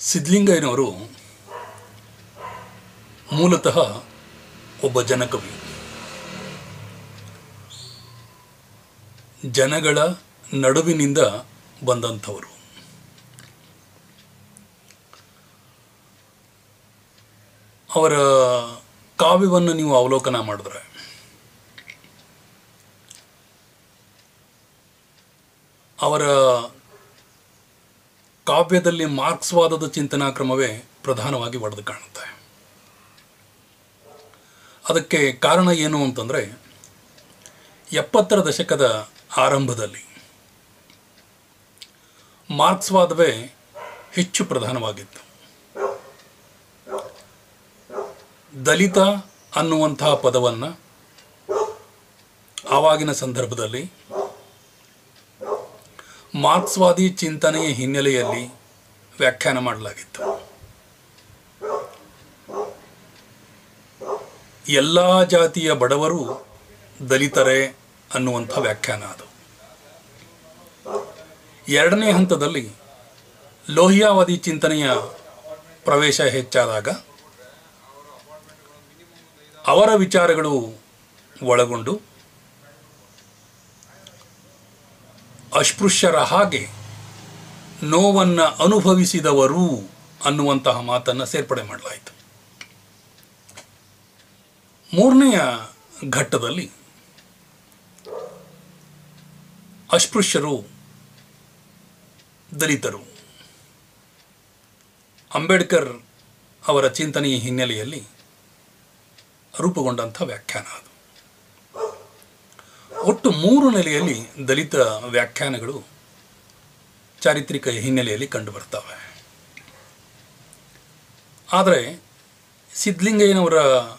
ಸಿದ್ಧಲಿಂಗಯ್ಯನವರು ಮೂಲತಃ ಒಬ್ಬ ಜನಕವಿ. ಜನಗಳ ನಡುವಿನಿಂದ ಬಂದಂಥವರು. ಅವರ ಕಾವ್ಯವನ್ನು ನೀವು ಅವಲೋಕನ ಮಾಡಿದ್ರೆ ಅವರ ಕಾವ್ಯದಲ್ಲಿ ಮಾರ್ಕ್ಸ್ವಾದದ ಚಿಂತನಾ ಕ್ರಮವೇ ಪ್ರಧಾನವಾಗಿ ಒಡೆದು ಕಾಣುತ್ತೆ. ಅದಕ್ಕೆ ಕಾರಣ ಏನು ಅಂತಂದರೆ 70ರ ದಶಕದ ಆರಂಭದಲ್ಲಿ ಮಾರ್ಕ್ಸ್ವಾದವೇ ಹೆಚ್ಚು ಪ್ರಧಾನವಾಗಿತ್ತು. ದಲಿತ ಅನ್ನುವಂತಹ ಪದವನ್ನು ಆವಾಗಿನ ಸಂದರ್ಭದಲ್ಲಿ ಮಾರ್ಕ್ಸ್ವಾದಿ ಚಿಂತನೆಯ ಹಿನ್ನೆಲೆಯಲ್ಲಿ ವ್ಯಾಖ್ಯಾನ ಮಾಡಲಾಗಿತ್ತು. ಎಲ್ಲ ಜಾತಿಯ ಬಡವರು ದಲಿತರೇ ಅನ್ನುವಂಥ ವ್ಯಾಖ್ಯಾನ ಅದು. ಎರಡನೇ ಹಂತದಲ್ಲಿ ಲೋಹಿಯಾವಾದಿ ಚಿಂತನೆಯ ಪ್ರವೇಶ ಹೆಚ್ಚಾದಾಗ ಅವರ ವಿಚಾರಗಳು ಒಳಗೊಂಡು ಅಸ್ಪೃಶ್ಯರ ಹಾಗೆ ನೋವನ್ನು ಅನುಭವಿಸಿದವರು ಅನ್ನುವಂತಹ ಮಾತನ್ನು ಸೇರ್ಪಡೆ ಮಾಡಲಾಯಿತು. ಮೂರನೆಯ ಘಟ್ಟದಲ್ಲಿ ಅಸ್ಪೃಶ್ಯರು ದಲಿತರು ಅಂಬೇಡ್ಕರ್ ಅವರ ಚಿಂತನೆಯ ಹಿನ್ನೆಲೆಯಲ್ಲಿ ರೂಪುಗೊಂಡಂಥ ವ್ಯಾಖ್ಯಾನ ಅದು. ಒಟ್ಟು 3 ನೆಲೆಯಲ್ಲಿ ದಲಿತ ವ್ಯಾಖ್ಯಾನಗಳು ಚಾರಿತ್ರಿಕ ಹಿನ್ನೆಲೆಯಲ್ಲಿ ಕಂಡುಬರ್ತವೆ. ಆದರೆ ಸಿದ್ಧಲಿಂಗಯ್ಯನವರ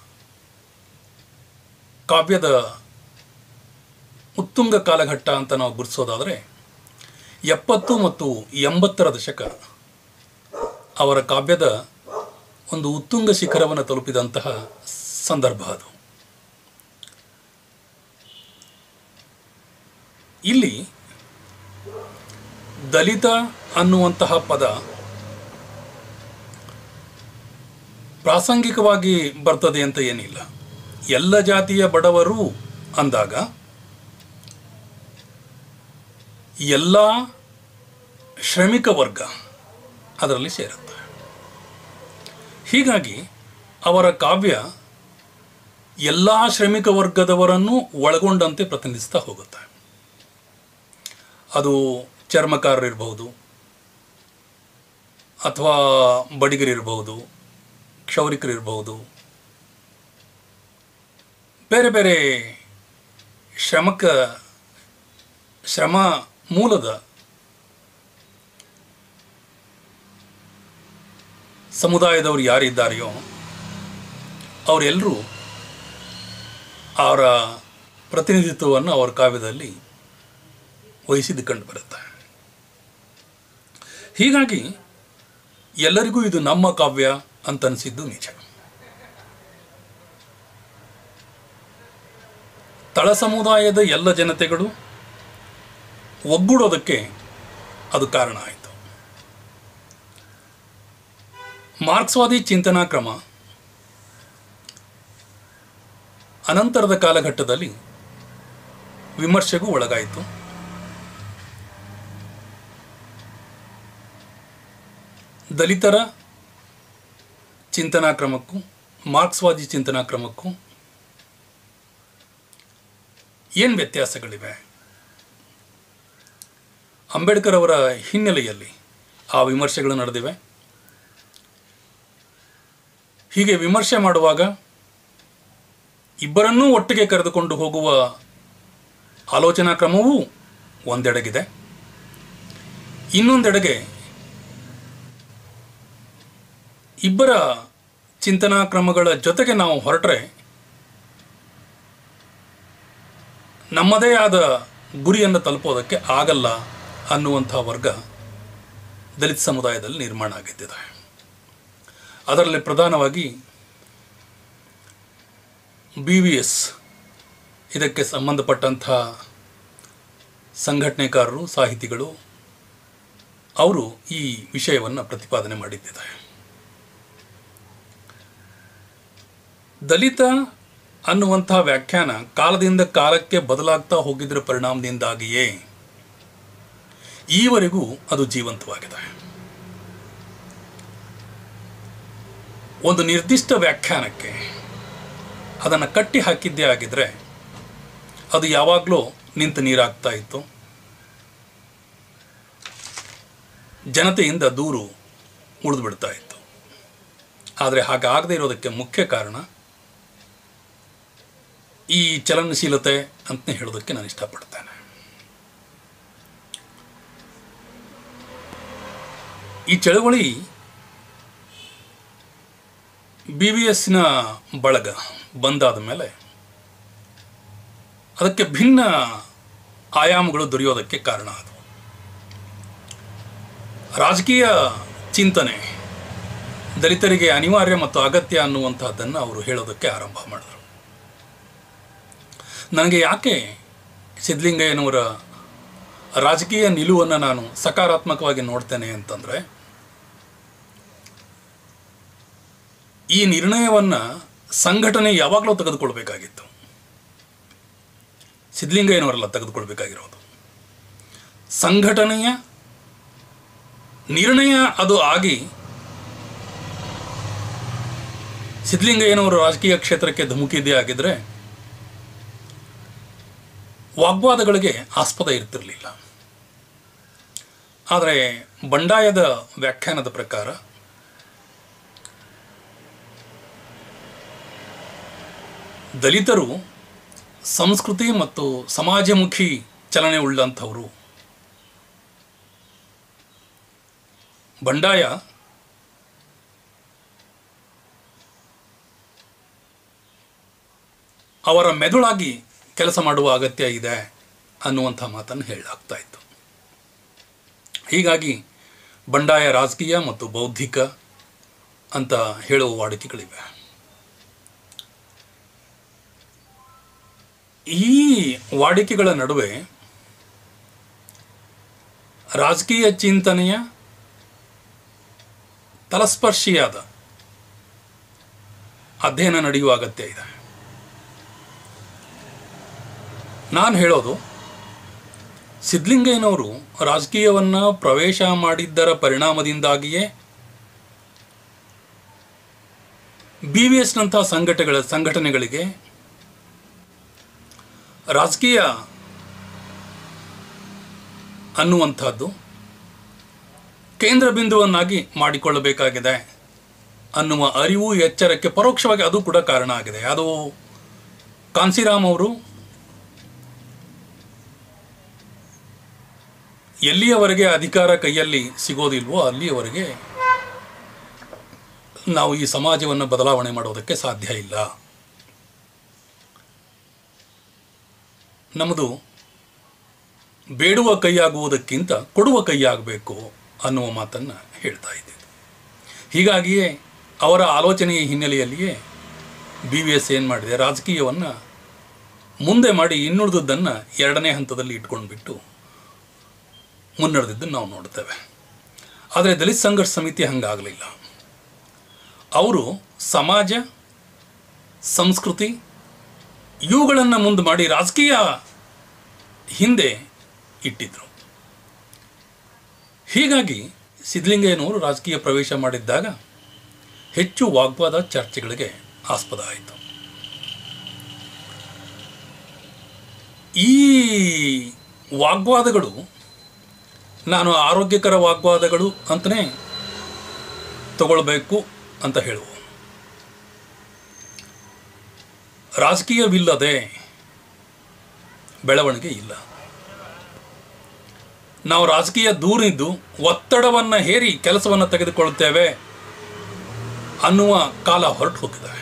ಕಾವ್ಯದ ಉತ್ತುಂಗ ಕಾಲಘಟ್ಟ ಅಂತ ನಾವು ಗುರುತಿಸೋದಾದರೆ 70 ಮತ್ತು 80ರ ದಶಕ ಅವರ ಕಾವ್ಯದ ಒಂದು ಉತ್ತುಂಗ ಶಿಖರವನ್ನು ತಲುಪಿದಂತಹ ಸಂದರ್ಭ ಅದು. ಇಲ್ಲಿ ದಲಿತ ಅನ್ನುವಂತಹ ಪದ ಪ್ರಾಸಂಗಿಕವಾಗಿ ಬರ್ತದೆ ಅಂತ ಏನಿಲ್ಲ. ಎಲ್ಲ ಜಾತಿಯ ಬಡವರು ಅಂದಾಗ ಎಲ್ಲ ಶ್ರಮಿಕ ವರ್ಗ ಅದರಲ್ಲಿ ಸೇರುತ್ತೆ. ಹೀಗಾಗಿ ಅವರ ಕಾವ್ಯ ಎಲ್ಲ ಶ್ರಮಿಕ ವರ್ಗದವರನ್ನು ಒಳಗೊಂಡಂತೆ ಪ್ರತಿನಿಧಿಸ್ತಾ ಹೋಗುತ್ತೆ. ಅದು ಚರ್ಮಕಾರರಿರ್ಬಹುದು, ಅಥವಾ ಬಡಿಗರಿರ್ಬಹುದು, ಕ್ಷೌರಿಕರಿರ್ಬಹುದು, ಬೇರೆ ಬೇರೆ ಶ್ರಮ ಮೂಲದ ಸಮುದಾಯದವರು ಯಾರಿದ್ದಾರೆಯೋ ಅವರೆಲ್ಲರೂ ಅವರ ಪ್ರತಿನಿಧಿತ್ವವನ್ನು ಅವರ ಕಾವ್ಯದಲ್ಲಿ ವಹಿಸಿದ್ದು ಕಂಡು ಬರುತ್ತೆ. ಹೀಗಾಗಿ ಎಲ್ಲರಿಗೂ ಇದು ನಮ್ಮ ಕಾವ್ಯ ಅಂತ ಅನಿಸಿದ್ದು ನಿಜ. ತಳ ಸಮುದಾಯದ ಎಲ್ಲ ಜನತೆಗಳು ಒಗ್ಗೂಡೋದಕ್ಕೆ ಅದು ಕಾರಣ ಆಯಿತು. ಮಾರ್ಕ್ಸ್ವಾದಿ ಚಿಂತನಾ ಕ್ರಮ ಅನಂತರದ ಕಾಲಘಟ್ಟದಲ್ಲಿ ವಿಮರ್ಶೆಗೂ ಒಳಗಾಯಿತು. ದಲಿತರ ಚಿಂತನಾ ಕ್ರಮಕ್ಕೂ ಮಾರ್ಕ್ಸ್ವಾದಿ ಚಿಂತನಾ ಕ್ರಮಕ್ಕೂ ಏನು ವ್ಯತ್ಯಾಸಗಳಿವೆ? ಅಂಬೇಡ್ಕರ್ ಅವರ ಹಿನ್ನೆಲೆಯಲ್ಲಿ ಆ ವಿಮರ್ಶೆಗಳು ನಡೆದಿವೆ. ಹೀಗೆ ವಿಮರ್ಶೆ ಮಾಡುವಾಗ ಇಬ್ಬರನ್ನೂ ಒಟ್ಟಿಗೆ ಕರೆದುಕೊಂಡು ಹೋಗುವ ಆಲೋಚನಾ ಕ್ರಮವೂ ಒಂದೆಡೆಗಿದೆ. ಇನ್ನೊಂದೆಡೆಗೆ ಇಬ್ಬರ ಚಿಂತನಾ ಕ್ರಮಗಳ ಜೊತೆಗೆ ನಾವು ಹೊರಟ್ರೆ ನಮ್ಮದೇ ಆದ ಗುರಿಯನ್ನು ತಲುಪೋದಕ್ಕೆ ಆಗಲ್ಲ ಅನ್ನುವಂಥ ವರ್ಗ ದಲಿತ ಸಮುದಾಯದಲ್ಲಿ ನಿರ್ಮಾಣ ಆಗಿದ್ದಿದೆ. ಅದರಲ್ಲಿ ಪ್ರಧಾನವಾಗಿ BVS ಇದಕ್ಕೆ ಸಂಬಂಧಪಟ್ಟಂಥ ಸಂಘಟನೆಕಾರರು, ಸಾಹಿತಿಗಳು ಅವರು ಈ ವಿಷಯವನ್ನು ಪ್ರತಿಪಾದನೆ ಮಾಡಿದ್ದಾರೆ. ದಲಿತ ಅನ್ನುವಂಥ ವ್ಯಾಖ್ಯಾನ ಕಾಲದಿಂದ ಕಾಲಕ್ಕೆ ಬದಲಾಗ್ತಾ ಹೋಗಿದ್ದರ ಪರಿಣಾಮದಿಂದಾಗಿಯೇ ಈವರೆಗೂ ಅದು ಜೀವಂತವಾಗಿದೆ. ಒಂದು ನಿರ್ದಿಷ್ಟ ವ್ಯಾಖ್ಯಾನಕ್ಕೆ ಅದನ್ನು ಕಟ್ಟಿ ಹಾಕಿದ್ದೇ ಆಗಿದ್ದರೆ ಅದು ಯಾವಾಗಲೂ ನಿಂತು ನೀರಾಗ್ತಾ ಇತ್ತು, ಜನತೆಯಿಂದ ದೂರು ಉಳಿದು ಬಿಡ್ತಾ ಇತ್ತು. ಆದರೆ ಹಾಗಾಗದೇ ಇರೋದಕ್ಕೆ ಮುಖ್ಯ ಕಾರಣ ಈ ಚಲನಶೀಲತೆ ಅಂತ ಹೇಳೋದಕ್ಕೆ ನಾನು ಇಷ್ಟಪಡ್ತೇನೆ. ಈ ಚಳವಳಿ BVSನ ಬಳಗ ಬಂದಾದ ಮೇಲೆ ಅದಕ್ಕೆ ಭಿನ್ನ ಆಯಾಮಗಳು ದೊರೆಯೋದಕ್ಕೆ ಕಾರಣ ಆದವು. ರಾಜಕೀಯ ಚಿಂತನೆ ದಲಿತರಿಗೆ ಅನಿವಾರ್ಯ ಮತ್ತು ಅಗತ್ಯ ಅನ್ನುವಂಥದ್ದನ್ನು ಅವರು ಹೇಳೋದಕ್ಕೆ ಆರಂಭ ಮಾಡಿದರು. ನನಗೆ ಯಾಕೆ ಸಿದ್ಧಲಿಂಗಯ್ಯನವರ ರಾಜಕೀಯ ನಿಲುವನ್ನು ನಾನು ಸಕಾರಾತ್ಮಕವಾಗಿ ನೋಡ್ತೇನೆ ಅಂತಂದರೆ, ಈ ನಿರ್ಣಯವನ್ನು ಸಂಘಟನೆ ಯಾವಾಗಲೂ ತೆಗೆದುಕೊಳ್ಬೇಕಾಗಿತ್ತು. ಸಿದ್ಧಲಿಂಗಯ್ಯನವರೆಲ್ಲ ತೆಗೆದುಕೊಳ್ಬೇಕಾಗಿರೋದು ಸಂಘಟನೆಯ ನಿರ್ಣಯ. ಅದು ಆಗಿ ಸಿದ್ಧಲಿಂಗಯ್ಯನವರು ರಾಜಕೀಯ ಕ್ಷೇತ್ರಕ್ಕೆ ಧುಮುಕಿದ್ದೇ ಆಗಿದ್ದರೆ ವಾಗ್ವಾದಗಳಿಗೆ ಆಸ್ಪದ ಇರ್ತಿರಲಿಲ್ಲ. ಆದರೆ ಬಂಡಾಯದ ವ್ಯಾಖ್ಯಾನದ ಪ್ರಕಾರ ದಲಿತರು ಸಂಸ್ಕೃತಿ ಮತ್ತು ಸಮಾಜಮುಖಿ ಚಲನೆ ಉಳ್ಳಂಥವರು. ಬಂಡಾಯ ಅವರ ಮೆದುಳಾಗಿ ಕೆಲಸ ಮಾಡುವ ಅಗತ್ಯ ಇದೆ ಅನ್ನುವಂಥ ಮಾತನ್ನು ಹೇಳಲಾಗ್ತಾ ಇತ್ತು. ಹೀಗಾಗಿ ಬಂಡಾಯ ರಾಜಕೀಯ ಮತ್ತು ಬೌದ್ಧಿಕ ಅಂತ ಹೇಳುವ ವಾಡಿಕೆಗಳಿವೆ. ಈ ವಾಡಿಕೆಗಳ ನಡುವೆ ರಾಜಕೀಯ ಚಿಂತನೆಯ ತಲಸ್ಪರ್ಶಿಯಾದ ಅಧ್ಯಯನ ನಡೆಯುವ ಅಗತ್ಯ ಇದೆ. ನಾನು ಹೇಳೋದು, ಸಿದ್ಧಲಿಂಗಯ್ಯನವರು ರಾಜಕೀಯವನ್ನು ಪ್ರವೇಶ ಮಾಡಿದ್ದರ ಪರಿಣಾಮದಿಂದಾಗಿಯೇ BVSನಂಥ ಸಂಘಟನೆಗಳಿಗೆ ರಾಜಕೀಯ ಅನ್ನುವಂಥದ್ದು ಕೇಂದ್ರ ಬಿಂದುವನ್ನಾಗಿ ಮಾಡಿಕೊಳ್ಳಬೇಕಾಗಿದೆ ಅನ್ನುವ ಅರಿವು, ಎಚ್ಚರಕ್ಕೆ ಪರೋಕ್ಷವಾಗಿ ಅದು ಕೂಡ ಕಾರಣ ಆಗಿದೆ. ಅದು ಕಾನ್ಸಿರಾಮ್ ಅವರು ಎಲ್ಲಿಯವರೆಗೆ ಅಧಿಕಾರ ಕೈಯಲ್ಲಿ ಸಿಗೋದಿಲ್ವೋ ಅಲ್ಲಿಯವರೆಗೆ ನಾವು ಈ ಸಮಾಜವನ್ನು ಬದಲಾವಣೆ ಮಾಡೋದಕ್ಕೆ ಸಾಧ್ಯ ಇಲ್ಲ. ನಮ್ಮದು ಬೇಡುವ ಕೈಯಾಗುವುದಕ್ಕಿಂತ ಕೊಡುವ ಕೈಯಾಗಬೇಕು ಅನ್ನುವ ಮಾತನ್ನು ಹೇಳ್ತಾ ಇದ್ದಿದ್ದು. ಹೀಗಾಗಿಯೇ ಅವರ ಆಲೋಚನೆಯ ಹಿನ್ನೆಲೆಯಲ್ಲಿಯೇ BVS ಏನು ಮಾಡಿದೆ, ರಾಜಕೀಯವನ್ನು ಮುಂದೆ ಮಾಡಿ ಇನ್ನುಳಿದದ್ದನ್ನು ಎರಡನೇ ಹಂತದಲ್ಲಿ ಇಟ್ಕೊಂಡ್ಬಿಟ್ಟು ಮುನ್ನಡೆದಿದ್ದನ್ನು ನಾವು ನೋಡ್ತೇವೆ. ಆದರೆ ದಲಿತ ಸಂಘರ್ಷ ಸಮಿತಿ ಹಂಗಾಗಲಿಲ್ಲ. ಅವರು ಸಮಾಜ, ಸಂಸ್ಕೃತಿ ಇವುಗಳನ್ನು ಮುಂದೆ ಮಾಡಿ ರಾಜಕೀಯ ಹಿಂದೆ ಇಟ್ಟಿದ್ರು. ಹೀಗಾಗಿ ಸಿದ್ಧಲಿಂಗಯ್ಯನವರು ರಾಜಕೀಯ ಪ್ರವೇಶ ಮಾಡಿದ್ದಾಗ ಹೆಚ್ಚು ವಾಗ್ವಾದ, ಚರ್ಚೆಗಳಿಗೆ ಆಸ್ಪದ ಆಯಿತು. ಈ ವಾಗ್ವಾದಗಳು ನಾನು ಆರೋಗ್ಯಕರ ವಾಗ್ವಾದಗಳು ಅಂತಲೇ ತಗೊಳ್ಬೇಕು ಅಂತ ಹೇಳುವ. ರಾಜಕೀಯವಿಲ್ಲದೆ ಬೆಳವಣಿಗೆ ಇಲ್ಲ. ನಾವು ರಾಜಕೀಯ ದೂರಿದ್ದು ಒತ್ತಡವನ್ನು ಹೇರಿ ಕೆಲಸವನ್ನು ತೆಗೆದುಕೊಳ್ಳುತ್ತೇವೆ ಅನ್ನುವ ಕಾಲ ಹೊರಟು ಹೋಗಿದೆ.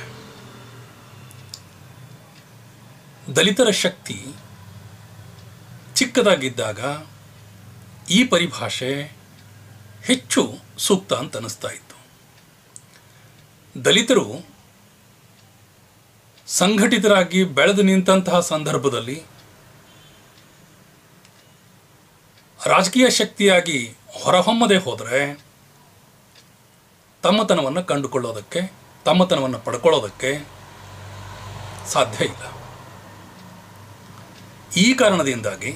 ದಲಿತರ ಶಕ್ತಿ ಚಿಕ್ಕದಾಗಿದ್ದಾಗ ಈ ಪರಿಭಾಷೆ ಹೆಚ್ಚು ಸೂಕ್ತ ಅಂತ ಅನ್ನಿಸ್ತಾ ಇತ್ತು. ದಲಿತರು ಸಂಘಟಿತರಾಗಿ ಬೆಳೆದು ನಿಂತಹ ಸಂದರ್ಭದಲ್ಲಿ ರಾಜಕೀಯ ಶಕ್ತಿಯಾಗಿ ಹೊರಹೊಮ್ಮದೆ ಹೋದರೆ ತಮ್ಮತನವನ್ನು ಕಂಡುಕೊಳ್ಳೋದಕ್ಕೆ, ತಮ್ಮತನವನ್ನು ಪಡ್ಕೊಳ್ಳೋದಕ್ಕೆ ಸಾಧ್ಯ ಇಲ್ಲ. ಈ ಕಾರಣದಿಂದಾಗಿ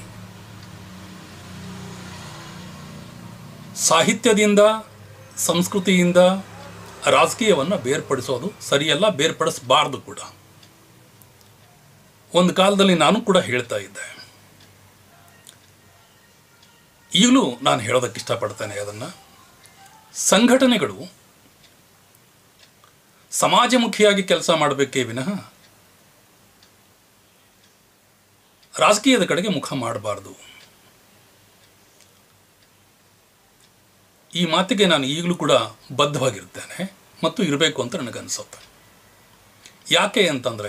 ಸಾಹಿತ್ಯದಿಂದ, ಸಂಸ್ಕೃತಿಯಿಂದ ರಾಜಕೀಯವನ್ನು ಬೇರ್ಪಡಿಸೋದು ಸರಿಯಲ್ಲ, ಬೇರ್ಪಡಿಸಬಾರ್ದು ಕೂಡ. ಒಂದು ಕಾಲದಲ್ಲಿ ನಾನು ಕೂಡ ಹೇಳ್ತಾ ಇದ್ದೆ, ಈಗಲೂ ನಾನು ಹೇಳೋದಕ್ಕೆ ಇಷ್ಟಪಡ್ತೇನೆ ಅದನ್ನು. ಸಂಘಟನೆಗಳು ಸಮಾಜಮುಖಿಯಾಗಿ ಕೆಲಸ ಮಾಡಬೇಕೇ ವಿನಃ ರಾಜಕೀಯದ ಕಡೆಗೆ ಮುಖ ಮಾಡಬಾರ್ದು. ಈ ಮಾತಿಗೆ ನಾನು ಈಗಲೂ ಕೂಡ ಬದ್ಧವಾಗಿರ್ತೇನೆ ಮತ್ತು ಇರಬೇಕು ಅಂತ ನನಗನ್ಸುತ್ತೆ. ಯಾಕೆ ಅಂತಂದರೆ,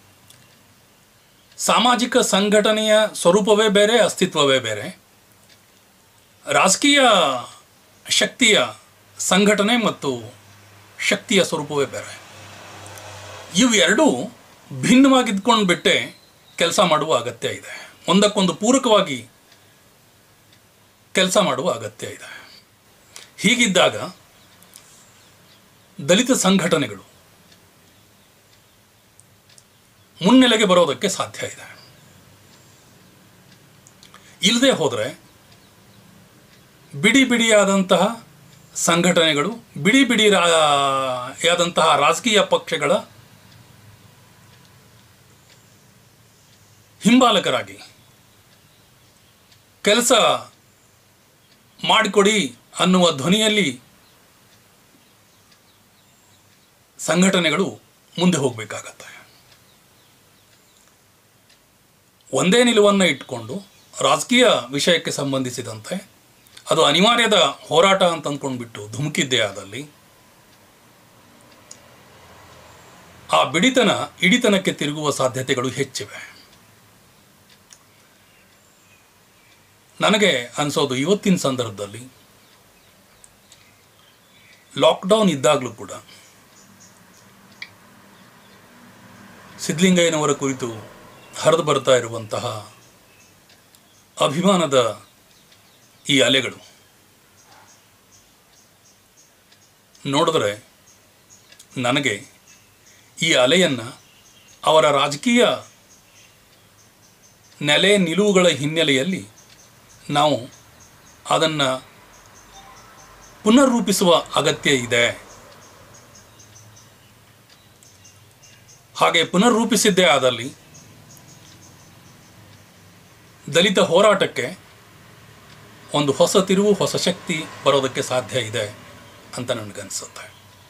ಸಾಮಾಜಿಕ ಸಂಘಟನೆಯ ಸ್ವರೂಪವೇ ಬೇರೆ, ಅಸ್ತಿತ್ವವೇ ಬೇರೆ. ರಾಜಕೀಯ ಶಕ್ತಿಯ ಸಂಘಟನೆ ಮತ್ತು ಶಕ್ತಿಯ ಸ್ವರೂಪವೇ ಬೇರೆ. ಇವೆರಡೂ ಭಿನ್ನವಾಗಿದ್ಕೊಂಡು ಬಿಟ್ಟೆ ಕೆಲಸ ಮಾಡುವ ಅಗತ್ಯ ಇದೆ. ಒಂದಕ್ಕೊಂದು ಪೂರಕವಾಗಿ ಕೆಲಸ ಮಾಡುವ ಅಗತ್ಯ ಇದೆ. ಹೀಗಿದ್ದಾಗ ದಲಿತ ಸಂಘಟನೆಗಳು ಮುನ್ನೆಲೆಗೆ ಬರೋದಕ್ಕೆ ಸಾಧ್ಯ ಇದೆ. ಇಲ್ಲದೆ ಹೋದರೆ ಬಿಡಿ ಬಿಡಿಯಾದಂತಹ ಸಂಘಟನೆಗಳು, ಬಿಡಿ ಬಿಡಿಯಾದಂತಹ ರಾಜಕೀಯ ಪಕ್ಷಗಳ ಹಿಂಬಾಲಕರಾಗಿ ಕೆಲಸ ಮಾಡಿಕೊಡಿ ಅನ್ನುವ ಧ್ವನಿಯಲ್ಲಿ ಸಂಘಟನೆಗಳು ಮುಂದೆ ಹೋಗಬೇಕಾಗತ್ತೆ. ಒಂದೇ ನಿಲುವನ್ನು ಇಟ್ಕೊಂಡು ರಾಜಕೀಯ ವಿಷಯಕ್ಕೆ ಸಂಬಂಧಿಸಿದಂತೆ ಅದು ಅನಿವಾರ್ಯದ ಹೋರಾಟ ಅಂತ ಅಂದ್ಕೊಂಡ್ಬಿಟ್ಟು ಧುಮುಕಿದ್ದೇ ಆದಲ್ಲಿ ಆ ಬಿಡಿತನ ಇಡಿತನಕ್ಕೆ ತಿರುಗುವ ಸಾಧ್ಯತೆಗಳು ಹೆಚ್ಚಿವೆ. ನನಗೆ ಅನಿಸೋದು, ಇವತ್ತಿನ ಸಂದರ್ಭದಲ್ಲಿ ಲಾಕ್ಡೌನ್ ಇದ್ದಾಗಲೂ ಕೂಡ ಸಿದ್ಧಲಿಂಗಯ್ಯನವರ ಕುರಿತು ಹರಿದು ಬರ್ತಾ ಇರುವಂತಹ ಅಭಿಮಾನದ ಈ ಅಲೆಗಳು ನೋಡಿದ್ರೆ ನನಗೆ ಈ ಅಲೆಯನ್ನು ಅವರ ರಾಜಕೀಯ ನೆಲೆ ನಿಲುವುಗಳ ಹಿನ್ನೆಲೆಯಲ್ಲಿ ನಾವು ಅದನ್ನು ಪುನರ್ರೂಪಿಸುವ ಅಗತ್ಯ ಇದೆ. ಹಾಗೆ ಪುನರ್ರೂಪಿಸಿದ್ದೇ ಆದಲ್ಲಿ ದಲಿತ ಹೋರಾಟಕ್ಕೆ ಒಂದು ಹೊಸ ತಿರುವು, ಹೊಸ ಶಕ್ತಿ ಬರೋದಕ್ಕೆ ಸಾಧ್ಯ ಇದೆ ಅಂತ ನನಗನ್ಸುತ್ತೆ.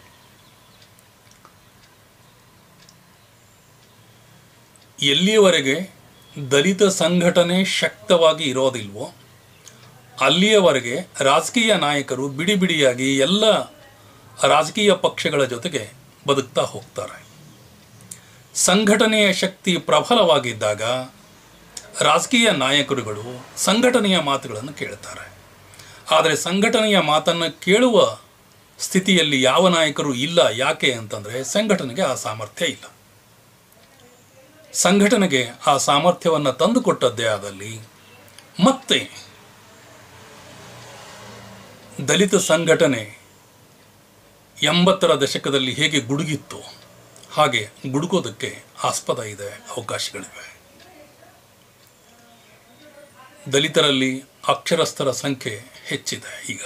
ಎಲ್ಲಿಯವರೆಗೆ ದಲಿತ ಸಂಘಟನೆ ಶಕ್ತವಾಗಿ ಇರೋದಿಲ್ವೋ ಅಲ್ಲಿಯವರೆಗೆ ರಾಜಕೀಯ ನಾಯಕರು ಬಿಡಿ ಬಿಡಿಯಾಗಿ ಎಲ್ಲ ರಾಜಕೀಯ ಪಕ್ಷಗಳ ಜೊತೆಗೆ ಬದುಕ್ತಾ ಹೋಗ್ತಾರೆ. ಸಂಘಟನೆಯ ಶಕ್ತಿ ಪ್ರಬಲವಾಗಿದ್ದಾಗ ರಾಜಕೀಯ ನಾಯಕರುಗಳು ಸಂಘಟನೆಯ ಮಾತುಗಳನ್ನು ಕೇಳ್ತಾರೆ. ಆದರೆ ಸಂಘಟನೆಯ ಮಾತನ್ನು ಕೇಳುವ ಸ್ಥಿತಿಯಲ್ಲಿ ಯಾವ ನಾಯಕರು ಇಲ್ಲ. ಯಾಕೆ ಅಂತಂದರೆ ಸಂಘಟನೆಗೆ ಆ ಸಾಮರ್ಥ್ಯ ಇಲ್ಲ. ಸಂಘಟನೆಗೆ ಆ ಸಾಮರ್ಥ್ಯವನ್ನು ತಂದುಕೊಟ್ಟದ್ದೇ ಆದಲ್ಲಿ ಮತ್ತೆ ದಲಿತ ಸಂಘಟನೆ 80ರ ದಶಕದಲ್ಲಿ ಹೇಗೆ ಗುಡುಗಿತ್ತು ಹಾಗೆ ಗುಡುಕೋದಕ್ಕೆ ಆಸ್ಪದ ಇದೆ, ಅವಕಾಶಗಳಿವೆ. ದಲಿತರಲ್ಲಿ ಅಕ್ಷರಸ್ಥರ ಸಂಖ್ಯೆ ಹೆಚ್ಚಿದೆ. ಈಗ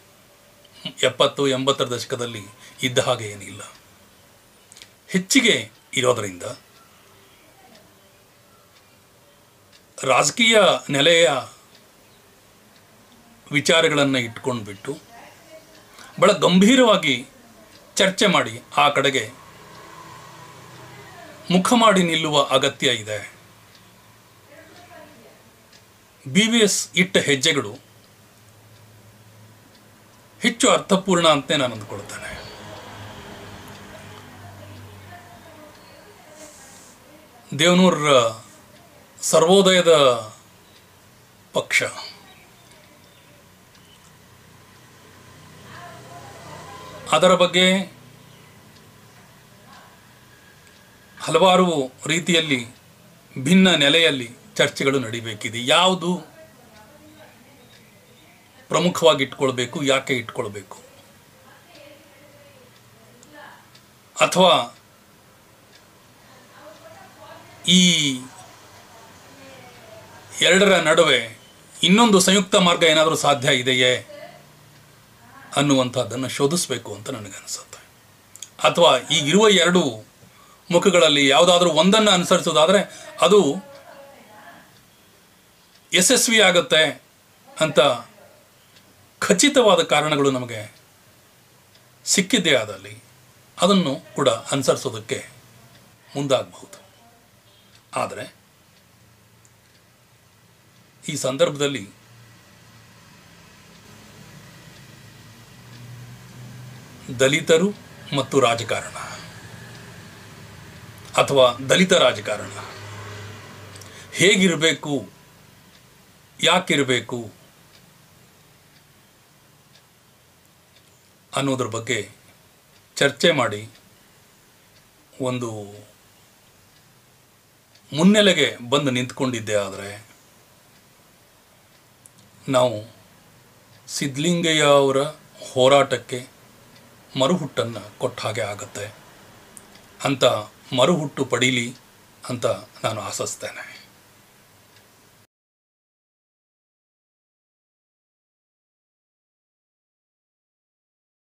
70-80ರ ದಶಕದಲ್ಲಿ ಇದ್ದ ಹಾಗೆ ಏನಿಲ್ಲ. ಹೆಚ್ಚಿಗೆ ಇರೋದರಿಂದ ರಾಜಕೀಯ ನೆಲೆಯ ವಿಚಾರಗಳನ್ನು ಇಟ್ಕೊಂಡ್ಬಿಟ್ಟು ಬಹಳ ಗಂಭೀರವಾಗಿ ಚರ್ಚೆ ಮಾಡಿ ಆ ಕಡೆಗೆ ಮುಖ ಮಾಡಿ ನಿಲ್ಲುವ ಅಗತ್ಯ ಇದೆ. BVS ಇಟ್ಟ ಹೆಜ್ಜೆಗಳು ಹೆಚ್ಚು ಅರ್ಥಪೂರ್ಣ ಅಂತ ನಾನು ಅಂದುಕೊಳ್ತೇನೆ. ದೇವನೂರ ಸರ್ವೋದಯದ ಪಕ್ಷ ಅದರ ಬಗ್ಗೆ ಹಲವಾರು ರೀತಿಯಲ್ಲಿ ಭಿನ್ನ ನೆಲೆಯಲ್ಲಿ ಚರ್ಚೆಗಳು ನಡೀಬೇಕಿದೆ. ಯಾವುದು ಪ್ರಮುಖವಾಗಿ ಇಟ್ಕೊಳ್ಬೇಕು, ಯಾಕೆ ಇಟ್ಕೊಳ್ಬೇಕು, ಅಥವಾ ಈ ಎರಡರ ನಡುವೆ ಇನ್ನೊಂದು ಸಂಯುಕ್ತ ಮಾರ್ಗ ಏನಾದರೂ ಸಾಧ್ಯ ಇದೆಯೇ ಅನ್ನುವಂಥದ್ದನ್ನು ಶೋಧಿಸಬೇಕು ಅಂತ ನನಗನ್ಸುತ್ತೆ. ಅಥವಾ ಈಗಿರುವ ಎರಡು ಮುಖಗಳಲ್ಲಿ ಯಾವುದಾದ್ರೂ ಒಂದನ್ನು ಅನುಸರಿಸೋದಾದರೆ ಅದು ಯಶಸ್ವಿ ಆಗುತ್ತೆ ಅಂತ ಖಚಿತವಾದ ಕಾರಣಗಳು ನಮಗೆ ಸಿಕ್ಕಿದ್ದೇ ಆದಲ್ಲಿ ಅದನ್ನು ಕೂಡ ಅನುಸರಿಸೋದಕ್ಕೆ ಮುಂದಾಗಬಹುದು. ಆದರೆ ಈ ಸಂದರ್ಭದಲ್ಲಿ ದಲಿತರು ಮತ್ತು ರಾಜಕಾರಣ ಅಥವಾ ದಲಿತ ರಾಜಕಾರಣ ಹೇಗಿರಬೇಕು, ಯಾಕಿರಬೇಕು ಅನ್ನೋದ್ರ ಬಗ್ಗೆ ಚರ್ಚೆ ಮಾಡಿ ಒಂದು ಮುನ್ನೆಲೆಗೆ ಬಂದು ನಿಂತ್ಕೊಂಡಿದ್ದೆ ಆದರೆ ನಾವು ಸಿದ್ಧಲಿಂಗಯ್ಯ ಅವರ ಹೋರಾಟಕ್ಕೆ ಮರುಹುಟ್ಟನ್ನು ಕೊಟ್ಟ ಹಾಗೆ ಆಗುತ್ತೆ ಅಂತ ಮರುಹುಟ್ಟು ಪಡೀಲಿ ಅಂತ ನಾನು ಆಶಿಸ್ತೇನೆ.